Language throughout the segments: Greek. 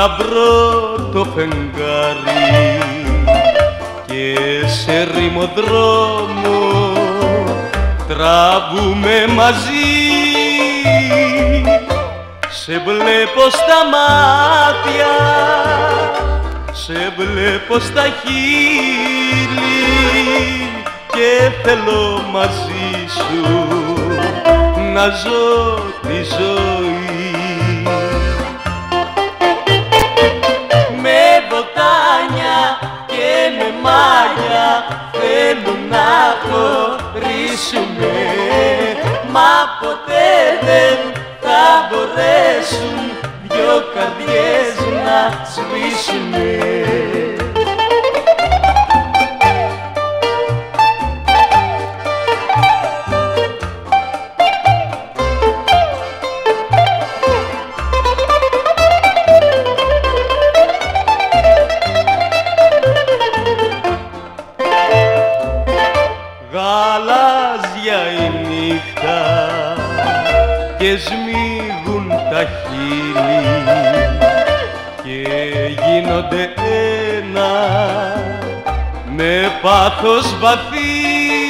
λαμπρό το φεγγάρι και σε ρημοδρόμο τραβούμε μαζί. Σε βλέπω στα μάτια, σε βλέπω στα χείλη και θέλω μαζί σου να ζω τη ζωή. Με βοτάνια και με μάγια θέλουν να χωρίσουμε, μα ποτέ δεν θα μπορέσουν δυο καρδιές να σβήσουνε. Γαλάζια η νύχτα και σμίγουν τα χείλη και γίνονται ένα με πάθος βαθύ.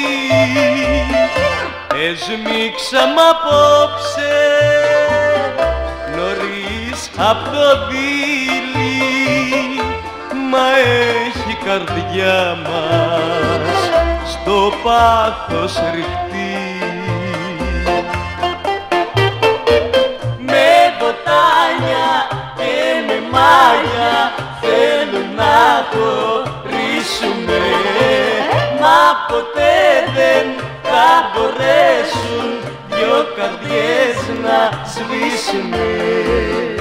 Εσμίξαμε απόψε νωρίς απ' το δείλι, μα έχει καρδιά μας στο πάθος ρηχτή. Με βοτάνια και με μάγια θέλουν να χωρίσουμε, μα ποτέ δεν θα μπορέσουν δυο καρδιές να σβήσουνε.